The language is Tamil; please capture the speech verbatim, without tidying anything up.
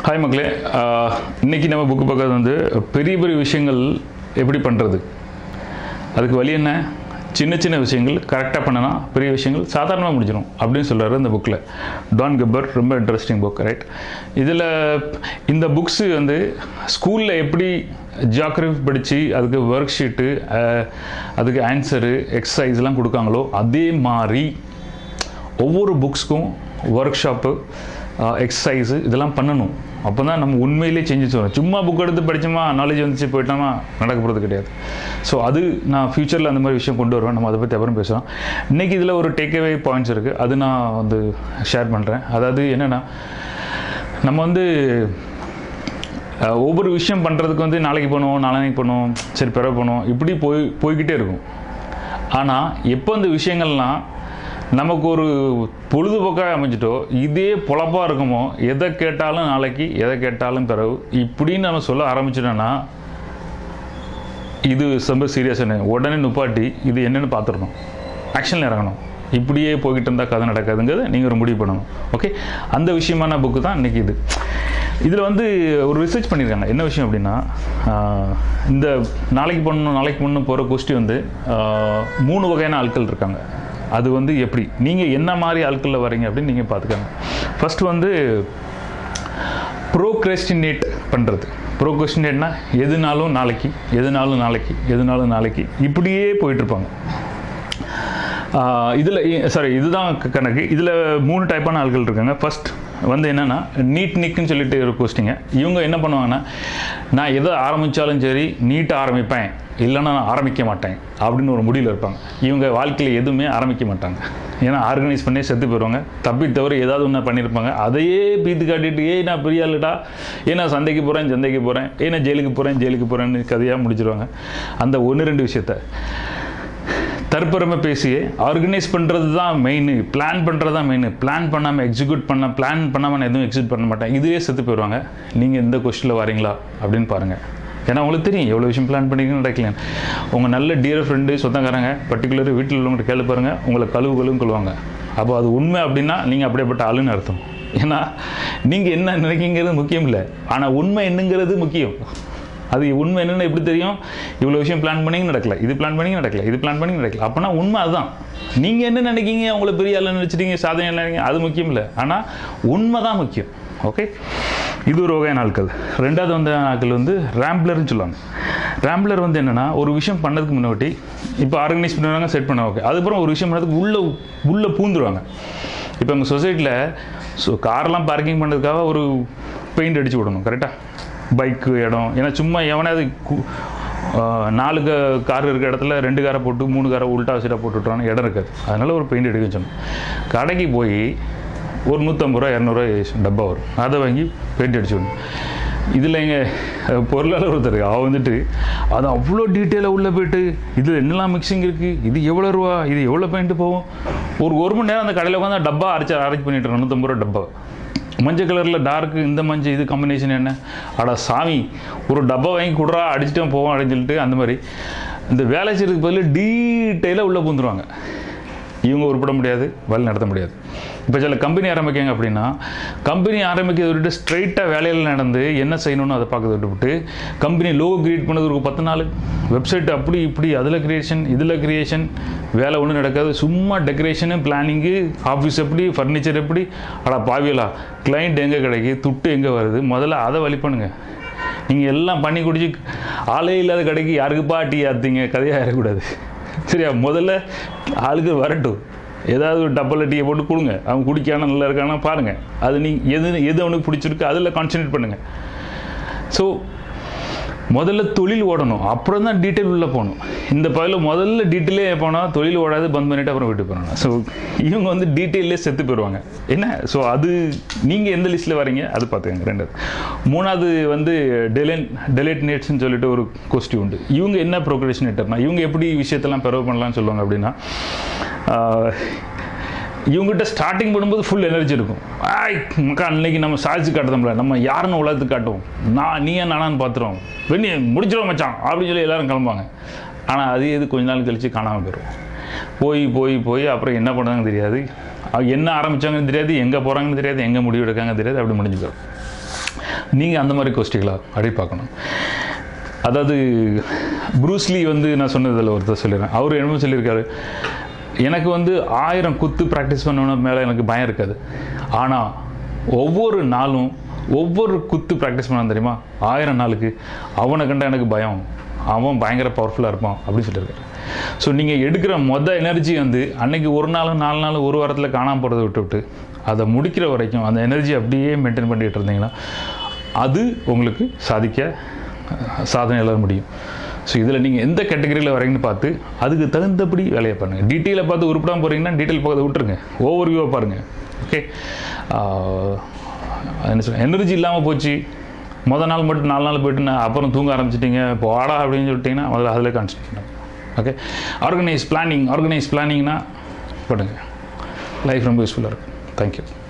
ஹாய் மக்களே, இன்றைக்கி நம்ம புக்கு பார்க்கறது வந்து பெரிய பெரிய விஷயங்கள் எப்படி பண்ணுறது, அதுக்கு வழி என்ன, சின்ன சின்ன விஷயங்கள் கரெக்டாக பண்ணனா பெரிய விஷயங்கள் சாதாரணமாக முடிஞ்சிடும் அப்படின்னு சொல்கிறாரு இந்த புக்கில். டான் கெப்பர், ரொம்ப இன்ட்ரெஸ்டிங் புக், ரைட். இதில் இந்த புக்ஸு வந்து ஸ்கூலில் எப்படி ஜியாகிரஃபி படித்து அதுக்கு ஒர்க் ஷீட்டு, அதுக்கு ஆன்சரு, எக்ஸசைஸ்லாம் கொடுக்காங்களோ அதே மாதிரி ஒவ்வொரு புக்ஸ்க்கும் ஒர்க் ஷாப்பு, எக்ஸசைஸு இதெல்லாம் பண்ணணும். அப்போ தான் நம்ம உண்மையிலே சேஞ்சஸ் வரும். சும்மா புக் எடுத்து படித்தோமா, நாலேஜ் வந்துச்சு போயிட்டோமா, நடக்க போகிறது கிடையாது. ஸோ அது நான் ஃப்யூச்சரில் அந்த மாதிரி விஷயம் கொண்டு வருவேன். நம்ம அதை பற்றி அப்புறம் பேசலாம். இன்றைக்கி இதில் ஒரு டேக்அவே பாயிண்ட்ஸ் இருக்குது, அது நான் வந்து ஷேர் பண்ணுறேன். அதாவது என்னென்னா, நம்ம வந்து ஒவ்வொரு விஷயம் பண்ணுறதுக்கு வந்து நாளைக்கு பண்ணுவோம், நாளைக்கு பண்ணுவோம், சரி பிறகு பண்ணுவோம், இப்படி போய் போய்கிட்டே இருக்கும். ஆனால் எப்போ அந்த விஷயங்கள்லாம் நமக்கு ஒரு பொழுதுபோக்காக அமைஞ்சிட்டோ, இதே பொழப்பாக இருக்குமோ, எதை கேட்டாலும் நாளைக்கு, எதை கேட்டாலும் பிறகு, இப்படின்னு நம்ம சொல்ல ஆரம்பிச்சிட்டோன்னா இது ரொம்ப சீரியஸான. உடனே நுப்பாட்டி இது என்னென்னு பார்த்துடணும், ஆக்ஷனில் இறங்கணும். இப்படியே போய்கிட்டு இருந்தால் கதை நடக்காதுங்கிறது நீங்கள் ஒரு முடிவு பண்ணணும். ஓகே, அந்த விஷயமான புக்கு தான் இன்றைக்கி இது. இதில் வந்து ஒரு ரிசர்ச் பண்ணியிருக்காங்க. என்ன விஷயம் அப்படின்னா, இந்த நாளைக்கு பண்ணணும் நாளைக்கு பண்ணணும் போகிற கோஷ்டி வந்து மூணு வகையான ஆட்கள் இருக்காங்க. அது வந்து எப்படி, நீங்கள் என்ன மாதிரி ஆட்களில் வரீங்க அப்படின்னு நீங்கள் பார்த்துக்கோங்க. ஃபஸ்ட்டு வந்து ப்ரோக்ரஸ்டினேட் பண்ணுறது. ப்ரோக்ரஸ்டினேட்னா எதுனாலும் நாளைக்கு, எதுனாலும் நாளைக்கு, எதுனாலும் நாளைக்கு, இப்படியே போயிட்டுருப்பாங்க. இதில் சாரி இதுதான் கணக்கு. இதில் மூணு டைப்பான ஆட்கள் இருக்காங்க. ஃபஸ்ட் வந்து என்னென்னா நீட் நிக்குன்னு சொல்லிட்டு ஒரு போஸ்டிங்க. இவங்க என்ன பண்ணுவாங்கன்னா, நான் எதை ஆரம்பித்தாலும் சரி நீட்டாக ஆரம்பிப்பேன், இல்லைன்னா நான் ஆரம்பிக்க மாட்டேன் அப்படின்னு ஒரு முடிவில் இருப்பாங்க. இவங்க வாழ்க்கையில் எதுவுமே ஆரம்பிக்க மாட்டாங்க. ஏன்னா ஆர்கனைஸ் பண்ணி செத்து போயிடுவாங்க. தப்பி தவிர ஏதாவது ஒன்று பண்ணியிருப்பாங்க. அதையே பீத்து காட்டிட்டு, ஏய் நான் பெரிய ஆளுடா, ஏன் நான் சந்தைக்கு போகிறேன் சந்தைக்கு போகிறேன், ஏன் நான் ஜெயிலுக்கு போகிறேன் ஜெயிலுக்கு போகிறேன்னு கதையாக முடிச்சிருவாங்க. அந்த ஒன்று ரெண்டு விஷயத்த தற்பெருமை பேசியே ஆர்கனைஸ் பண்ணுறது தான் மெயின், பிளான் பண்ணுறது தான் மெயின், பிளான் பண்ணாமல் எக்ஸிக்யூட் பண்ண, பிளான் பண்ணாமல் நான் எதுவும் எக்ஸிக்யூட் பண்ண மாட்டேன், இதுவே செத்து போயிடுவாங்க. நீங்கள் இந்த கொஸ்டினில் வரீங்களா அப்படின்னு பாருங்கள். ஏன்னா உங்களுக்கு தெரியும் எவ்வளோ விஷயம் பிளான் பண்ணிக்கணும் நடக்கலன்னு. உங்கள் நல்ல டியர் ஃப்ரெண்டு, சொந்தக்காரங்க, பர்டிகுலர் வீட்டில் உள்ளவங்கள்ட்ட கேள்வி பாருங்கள், உங்களை கழுவு கழுவும் கொள்வாங்க. அப்போ அது உண்மை அப்படின்னா நீங்கள் அப்படியேப்பட்ட ஆளுன்னு அர்த்தம். ஏன்னா நீங்கள் என்ன நினைக்கிங்கிறது முக்கியம் இல்லை, ஆனால் உண்மை என்னங்கிறது முக்கியம். அது உண்மை என்னென்னு எப்படி தெரியும், இவ்வளோ விஷயம் பிளான் பண்ணிங்க நடக்கல, இது பிளான் பண்ணிங்க நடக்கல, இது பிளான் பண்ணி நடக்கல, அப்போனா உண்மை அதுதான். நீங்கள் என்ன நினைக்கிங்க, அவங்கள பெரிய ஆள் நினச்சிட்டீங்க, சாதனை நினைக்கிங்க, அது முக்கியம் இல்லை, ஆனால் உண்மை தான் முக்கியம். ஓகே, இது ஒரு வகையான ஆட்கள். ரெண்டாவது வந்த ஆட்கள் வந்து ரேம்ப்ளர்னு சொல்லுவாங்க. ரேம்ப்ளர் வந்து என்னென்னா, ஒரு விஷயம் பண்ணதுக்கு முன்னாடி இப்போ ஆர்கனைஸ் பண்ணுவாங்க, செட் பண்ண, ஓகே, அதுக்கப்புறம் ஒரு விஷயம் பண்ணதுக்கு உள்ளே உள்ளே பூந்துருவாங்க. இப்போ எங்கள் சொசைட்டியில் ஸோ கார்லாம் பார்க்கிங் பண்ணுறதுக்காக ஒரு பெயிண்ட் அடித்து விடணும், கரெக்டாக, பைக்கு இடம். ஏன்னா சும்மா எவனாவது நாலு கார் இருக்கிற இடத்துல ரெண்டு காரை போட்டு மூணு காரை உல்ட்டா சீட்டாக போட்டுவிட்றான்னு இடம் இருக்காது. அதனால் ஒரு பெயிண்ட் எடுக்க சொன்னோம். கடைக்கு போய் ஒரு நூற்றம்பது ரூபா இரநூறுவா டப்பா வரும், அதை வாங்கி பெயிண்ட் அடிச்சு விடணும். இதில் எங்கள் பொருளாளர் ஒருத்தர் அவள் வந்துட்டு அது அவ்வளோ டீட்டெயிலாக உள்ளே போய்ட்டு இதில் என்னெல்லாம் மிக்சிங் இருக்குது, இது எவ்வளோ ரூபா, இது எவ்வளோ பெயிண்ட்டு போகும், ஒரு ஒரு மணி நேரம் அந்த கடையில் உட்காந்து டப்பா அரைச்சி அரேஞ்ச் பண்ணிட்டு இருக்கோம். நூற்றம்பது ரூபா டப்பா, மஞ்சள் கலரில் டார்க்கு, இந்த மஞ்சள், இது காம்பினேஷன் என்ன, அடா சாமி ஒரு டப்பா வாங்கி கொடுறா, அடிச்சுட்டு போவோம் அப்படின்னு சொல்லிட்டு அந்த மாதிரி இந்த வேலை செய்கிறதுக்கு பதில் டீட்டெயிலாக உள்ளே பூந்துருவாங்க. இவங்க உருப்பட முடியாது, வழி நடத்த முடியாது. இப்போ சில கம்பெனி ஆரம்பிக்காங்க அப்படின்னா, கம்பெனி ஆரம்பிக்கிறத விட்டு ஸ்ட்ரைட்டாக வேலையில் நடந்து என்ன செய்யணும்னு அதை பார்க்கறத விட்டுவிட்டு, கம்பெனி லோகோ கிரியேட் பண்ணது ஒரு பத்து நாள், வெப்சைட் அப்படி இப்படி, அதில் கிரியேஷன் இதில் கிரியேஷன், வேலை ஒன்றும் நடக்காது. சும்மா டெக்கரேஷனு, பிளானிங்கு, ஆஃபீஸ் எப்படி, ஃபர்னிச்சர் எப்படி, அடா பாவியலா, கிளைண்ட் எங்கே கிடைக்கு, துட்டு எங்கே வருது, முதல்ல அதை வழி பண்ணுங்கள். நீங்கள் எல்லாம் பண்ணி குடிச்சு ஆளே இல்லாத கடைக்கு யாருக்குப்பா டீ ஆற்றிங்க கதையாக ஆகக்கூடாது, சரியா? முதல்ல ஆளுக்கு வரட்டும், ஏதாவது ஒரு டப்பில் டீயை போட்டு கொடுங்க, அவங்க குடிக்கான நல்லா இருக்கானா பாருங்கள். அது நீங்கள் எது எது அவனுக்கு பிடிச்சிருக்கு அதில் கான்சன்ட்ரேட் பண்ணுங்கள். ஸோ முதல்ல தொழில் ஓடணும், அப்புறம் தான் டீட்டெயில் உள்ளே போகணும். இந்த பயில முதல்ல டீட்டெயிலே போனால் தொழில் ஓடாது, பந்த் பண்ணிவிட்டு அப்புறம் விட்டு போகிறாங்க. ஸோ இவங்க வந்து டீட்டெயிலே செத்து போயிடுவாங்க. என்ன, ஸோ அது நீங்கள் எந்த லிஸ்ட்டில் வரீங்க அது பார்த்துக்கங்க. ரெண்டாவது மூணாவது வந்து டெலின் டெலிட்னேட்ஸ்ன்னு சொல்லிட்டு ஒரு கொஸ்டி உண்டு. இவங்க என்ன ப்ரோக்ரஸ்டினேட்டர்னா, இவங்க எப்படி விஷயத்தெல்லாம் பெறவு பண்ணலான்னு சொல்லுவாங்க அப்படின்னா, இவங்ககிட்ட ஸ்டார்டிங் பண்ணும்போது ஃபுல் எனர்ஜி இருக்கும். ஆய் மக்கா அன்னைக்கு நம்ம சாதிச்சு காட்டுறோம்ல, நம்ம யாருன்னு உலகத்துக்கு காட்டுவோம், நான் நீ ஏன் நானான்னு பார்த்துருவோம், வெண்ணி முடிச்சிடும் மச்சான் அப்படின்னு சொல்லி எல்லோரும் கிளம்புவாங்க. ஆனால் அது எது கொஞ்ச நாள் கழித்து காணாமல் போயிடும். போய் போய் போய் அப்புறம் என்ன பண்ணுறாங்கன்னு தெரியாது, என்ன ஆரம்பித்தாங்கன்னு தெரியாது, எங்கே போகிறாங்கன்னு தெரியாது, எங்கே முடிவு எடுக்காங்கன்னு தெரியாது, அப்படி முடிஞ்சு போயிடும். நீங்கள் அந்த மாதிரி கோஷ்டிகளா அப்படி பார்க்கணும். அதாவது ப்ரூஸ்லி வந்து நான் சொன்னதில் ஒருத்தர் சொல்லிடுறேன். அவர் என்ன சொல்லியிருக்காரு, எனக்கு வந்து ஆயிரம் குத்து ப்ராக்டிஸ் பண்ணணும் மேலே எனக்கு பயம் இருக்காது, ஆனால் ஒவ்வொரு நாளும் ஒவ்வொரு குத்து ப்ராக்டிஸ் பண்ண தெரியுமா, ஆயிரம் நாளுக்கு அவனை கண்டா எனக்கு பயம், அவன் பயங்கர பவர்ஃபுல்லாக இருப்பான் அப்படின்னு சொல்லியிருக்காரு. ஸோ நீங்கள் எடுக்கிற மொதல் எனர்ஜி வந்து அன்றைக்கி ஒரு நாள் நாலு நாள் ஒரு வாரத்தில் காணாமல் போகிறத விட்டு விட்டு அதை முடிக்கிற வரைக்கும் அந்த எனர்ஜி அப்படியே மெயின்டைன் பண்ணிகிட்டு இருந்தீங்கன்னா அது உங்களுக்கு சாதிக்க சாதனையாளர் முடியும். ஸோ இதில் நீங்கள் எந்த கேட்டகரியில் வரீங்கன்னு பார்த்து அதுக்கு தகுந்தபடி வேலையை பண்ணுங்கள். டீட்டெயிலை பார்த்து உருப்படாமல் போகிறீங்கன்னா டீட்டெயில் பார்த்து விட்டுருங்க, ஓவர் வியூவாக பாருங்கள். ஓகே, என்ன சொல்ல, எனர்ஜி இல்லாமல் போச்சு மொதல் நாள் மட்டும் நாலு நாள் போய்ட்டு நான் அப்புறம் தூங்க ஆரம்பிச்சிட்டிங்க இப்போ வாடா அப்படின்னு சொல்லிட்டிங்கன்னா முதல்ல அதில் கான்சன்ட்ரேட் பண்ணுங்க. ஓகே, ஆர்கனைஸ் பிளானிங் ஆர்கனைஸ் பிளானிங்னா பண்ணுங்கள், லைஃப் ரொம்ப யூஸ்ஃபுல்லாக இருக்கும். தேங்க்யூ.